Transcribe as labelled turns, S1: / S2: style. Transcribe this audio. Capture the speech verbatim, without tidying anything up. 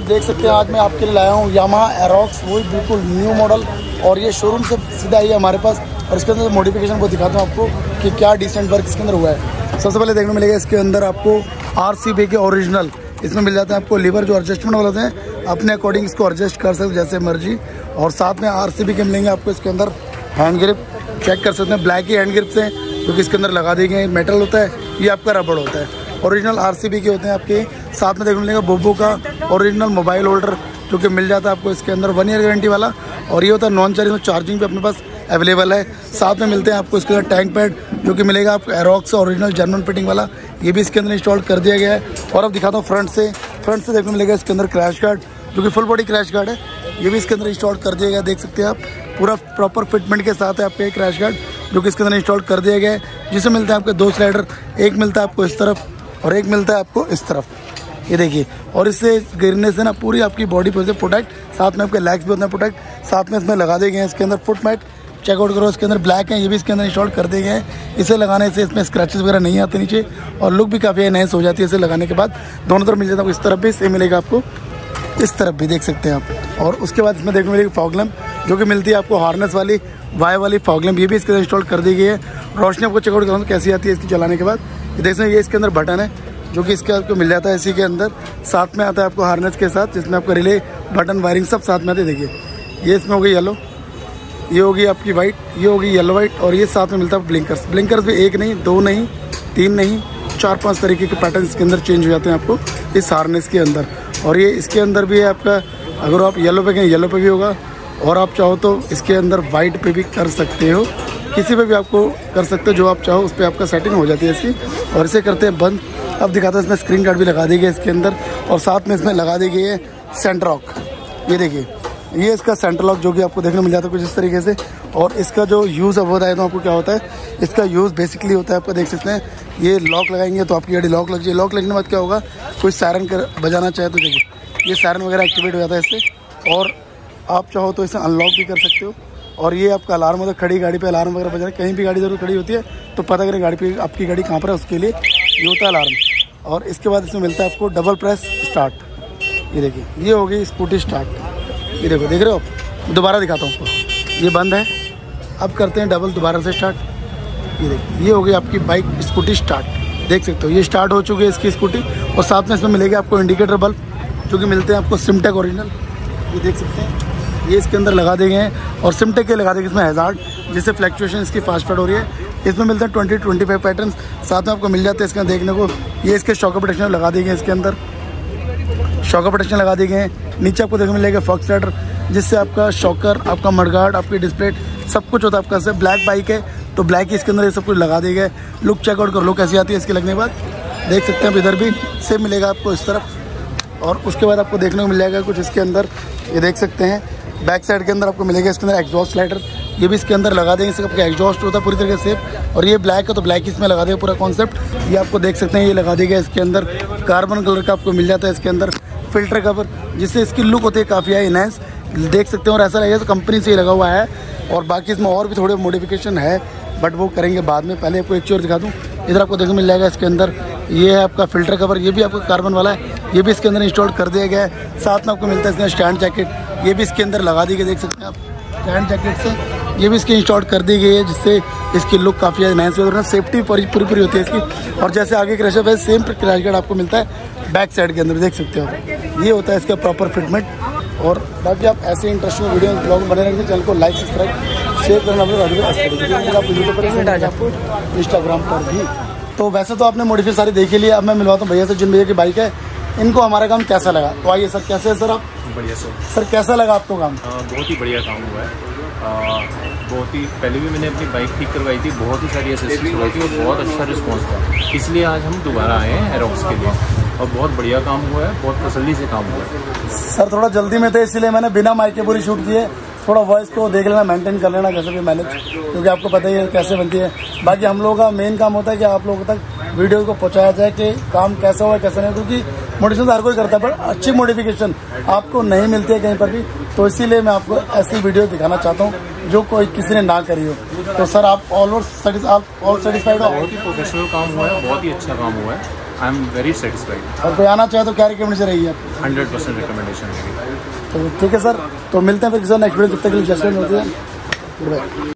S1: देख सकते हैं आज मैं आपके लिए लाया हूँ यामाहा एरोक्स, वही बिल्कुल न्यू मॉडल, और ये शोरूम से सीधा आई है हमारे पास। और इसके अंदर मॉडिफिकेशन को दिखाता हूँ आपको कि क्या डिसेंट वर्क इसके अंदर हुआ है। सबसे पहले देखने को मिलेगा इसके अंदर आपको आरसीबी के ओरिजिनल इसमें मिल जाता है आपको लीवर, जो एडजस्टमेंट वाले होते हैं अपने अकॉर्डिंग इसको एडजस्ट कर सकते जैसे मर्जी। और साथ में आरसीबी के मिलेंगे आपको इसके अंदर हैंड ग्रिप, चेक कर सकते हैं ब्लैक ही हैंड ग्रिप्स हैं क्योंकि इसके अंदर लगा दिए गए। मेटल होता है, ये आपका रबड़ होता है, ओरिजिनल आरसीबी के होते हैं आपके। साथ में देखने मिलेगा बोबो का ओरिजिनल मोबाइल होल्डर जो कि मिल जाता है आपको इसके अंदर वन ईयर गारंटी वाला, और ये होता है नॉन चार्जिंग, चार्जिंग भी अपने पास अवेलेबल है। साथ में मिलते हैं आपको इसके अंदर टैंक पैड जो कि मिलेगा आपको एरोक्स ओरिजिनल जर्मन फिटिंग वाला, ये भी इसके अंदर इंस्टॉल कर दिया गया है। और अब दिखाता हूँ फ्रंट से, फ्रंट से देखने मिलेगा इसके अंदर क्रैश गार्ड जो कि फुल बॉडी क्रैश गार्ड है, ये भी इसके अंदर इंस्टॉल कर दिया गया। देख सकते हैं आप पूरा प्रॉपर फिटमेंट के साथ है आपके क्रैश गार्ड जो कि इसके अंदर इंस्टॉल कर दिया गया है, जिसमें मिलते हैं आपके दो स्लाइडर, एक मिलता है आपको इस तरफ और एक मिलता है आपको इस तरफ, ये देखिए। और इससे गिरने से ना पूरी आपकी बॉडी पे प्रोटेक्ट, साथ में आपके लेग्स भी होते हैं प्रोटेक्ट। साथ में इसमें लगा दिए गए हैं इसके अंदर फुट मैट, चेकआउट करो इसके अंदर ब्लैक है, ये भी इसके अंदर इंस्टॉल कर दिए गए हैं। इसे लगाने से इसमें स्क्रैचेस वगैरह नहीं आते नीचे, और लुक भी काफ़ी नाइस हो जाती है इसे लगाने के बाद। दोनों तरफ मिल जाता है, इस तरफ भी सेम मिलेगा आपको, इस तरफ भी देख सकते हैं आप। और उसके बाद इसमें देखने मिलेगी फॉग लैंप जो कि मिलती है आपको हार्नेस वाली वाई वाली फॉग लैंप, ये भी इसके अंदर इंस्टॉल कर दी गई है। रोशनी आपको चेकआउट करूँ तो कैसी आती है इसकी चलाने के बाद, ये देख सकते हैं। ये इसके अंदर बटन है जो कि इसके आपको मिल जाता है इसी के अंदर, साथ में आता है आपको हार्नेस के साथ, जिसमें आपका रिले बटन वायरिंग सब साथ में आते हैं। देखिए ये इसमें हो गई येलो, ये होगी आपकी वाइट, ये होगी येलो वाइट, और ये साथ में मिलता है ब्लिंकर्स। ब्लिंकर्स भी एक नहीं, दो नहीं, तीन नहीं, चार पांच तरीके के पैटर्न इसके अंदर चेंज हो जाते हैं आपको इस हार्नेस के अंदर। और ये इसके अंदर भी है आपका, अगर आप येलो पे कहें येलो पे भी होगा, और आप चाहो तो इसके अंदर वाइट पे भी कर सकते हो, किसी पे भी आपको कर सकते हो, जो आप चाहो उस पर आपका सेटिंग हो जाती है इसकी। और इसे करते हैं बंद। अब दिखाता है इसमें स्क्रीन गार्ड भी लगा दी गई है इसके अंदर, और साथ में इसमें लगा दी गई है सेंटर लॉक, ये देखिए ये इसका सेंटर लॉक जो कि आपको देखने मिल जाता है कुछ इस तरीके से। और इसका जो यूज़ अब होता है तो आपको क्या होता है, इसका यूज़ बेसिकली होता है आपको देख सकते हैं, ये लॉक लगाएंगे तो आपकी गाड़ी लॉक लग जाए। लॉक लगने के बाद क्या होगा, कोई सायरन कर बजाना चाहे तो देखिए ये सायरन वगैरह एक्टिवेट हो जाता है इससे, और आप चाहो तो इसे अनलॉक भी कर सकते हो। और ये आपका अलार्म होता है, खड़ी गाड़ी पे अलार्म वगैरह बजाना, कहीं भी गाड़ी जरूर खड़ी होती है तो पता करें गाड़ी पे आपकी गाड़ी कहाँ पर है, उसके लिए ये होता है अलार्म। और इसके बाद इसमें मिलता है आपको डबल प्रेस स्टार्ट, ये देखिए ये हो गई स्कूटी स्टार्ट, ये देखो देख रहे हो आप। दोबारा दिखाता हूँ आपको, ये बंद है, अब करते हैं डबल दोबारा से स्टार्ट, ये देखिए ये हो गई आपकी बाइक स्कूटी स्टार्ट, देख सकते हो ये स्टार्ट हो चुकी है इसकी स्कूटी। और साथ में इसमें मिलेगा आपको इंडिकेटर बल्ब जो कि मिलते हैं आपको सिमटेक ओरिजिनल, ये देख सकते हैं ये इसके अंदर लगा देंगे हैं। और सिमटेक के लगा देंगे इसमें हैजार्ड, जिससे फ्लैक्चुएशन इसकी फास्ट फैड हो रही है। इसमें मिलते हैं ट्वेंटी ट्वेंटी फाइव पैटर्न साथ में आपको मिल जाते हैं इसके अंदर देखने को। ये इसके शॉकर प्रोटेक्शन लगा देंगे, इसके अंदर शॉकर प्रोटेक्शन लगा दिए गए हैं। नीचे आपको देखने मिलेगा फॉग स्लाइडर, जिससे आपका शॉकर, आपका मडगार्ड, आपकी डिस्प्ले सब कुछ होता है आपका। से ब्लैक बाइक है तो ब्लैक ही इसके अंदर ये सब कुछ लगा दिए गए। लुक चेकआउट कर लो कैसी आती है इसके लगने के बाद, देख सकते हैं। इधर भी सेम मिलेगा आपको इस तरफ, और उसके बाद आपको देखने को मिल जाएगा कुछ इसके अंदर, ये देख सकते हैं बैक साइड के अंदर आपको मिलेगा इसके अंदर एग्जॉस्ट स्लाइडर, ये भी इसके अंदर लगा देंगे। इससे आपका एग्जॉस्ट होता है पूरी तरीके से, और ये ब्लैक है तो ब्लैक इसमें लगा देगा पूरा कॉन्सेप्ट। ये आपको देख सकते हैं ये लगा देगा इसके अंदर कार्बन कलर का आपको मिल जाता है इसके अंदर फिल्टर कवर, जिससे इसकी लुक होती है काफ़ी है इनहेंस, देख सकते हैं। और ऐसा लगेगा तो कंपनी से ही लगा हुआ है। और बाकी इसमें और भी थोड़े मॉडिफिकेशन है बट वो करेंगे बाद में। पहले आपको एक चीज़ और दिखा दूँ, इधर आपको देखने मिल जाएगा इसके अंदर ये है आपका फिल्टर कवर, ये भी आपको कार्बन वाला है, ये भी इसके अंदर इंस्टॉल कर दिया गया है। साथ में आपको मिलता है इसके स्टैंड जैकेट, ये भी इसके अंदर लगा दी गई, देख सकते हैं आप स्टैंड जैकेट से, ये भी इसकी इंस्टॉल कर दी गई है, जिससे इसकी लुक काफ़ी ज़्यादा नाइस हो, सेफ्टी पूरी पूरी पूरी होती है इसकी। और जैसे आगे क्रैश है सेम क्रैश गार्ड आपको मिलता है बैक साइड के अंदर, देख सकते हो आप। ये होता है इसका प्रॉपर फिटमेंट। और बाकी आप ऐसे इंटरेस्टिंग वीडियो ब्लॉग बने रहेंगे, चैनल को लाइक सब्सक्राइब शेयर करना आप यूट्यूब पर आपको इंस्टाग्राम पर भी। तो वैसे तो आपने मॉडिफाई सारी देख ही लिया, अब मैं मिलवाता हूँ भैया से जिन भैया की बाइक है, इनको हमारा काम कैसा लगा। तो आइए सर, कैसे है सर आप?
S2: बढ़िया सर।
S1: सर कैसा लगा आपको काम?
S2: आ, बहुत ही बढ़िया काम हुआ है। आ, बहुत ही पहले भी मैंने अपनी बाइक ठीक करवाई थी, बहुत ही सारी एसेसरीज करवाई थी और बहुत अच्छा रिस्पॉन्स था, इसलिए आज हम दोबारा आए हैं एरोक्स के लिए, और बहुत बढ़िया काम हुआ है, बहुत तसल्ली से काम हुआ है।
S1: सर थोड़ा जल्दी में थे इसलिए मैंने बिना माइक के पूरी शूट की है, थोड़ा वॉइस को देख लेना, मेंटेन कर लेना कैसे भी मैनेज, क्योंकि आपको पता ही है कैसे बनती है। बाकी हम लोगों का मेन काम होता है कि आप लोगों तक वीडियो को पहुंचाया जाए कि काम कैसा हुआ कैसा नहीं, क्योंकि मॉडिफिकेशन हर कोई करता है पर अच्छी मॉडिफिकेशन आपको नहीं मिलती है कहीं पर भी, तो इसीलिए मैं आपको ऐसी वीडियो दिखाना चाहता हूँ जो कोई किसी ने ना करी हो। तो सर आप ऑल ऑल सेटिस्फाइड हो?
S2: बहुत ही प्रोफेशनल काम हुआ है, बहुत ही अच्छा काम हुआ है, आई एम वेरी सेटिस्फाइड।
S1: और कोई आना चाहे तो क्या रिकमेंडेशन रहेगी आपकी?
S2: हंड्रेड परसेंट रिकमेंडेशन रहेगी।
S1: तो ठीक है सर, तो मिलते हैं फिर किसी नेक्स्ट वीडियो, जब तक के लिए जस्ट होती है।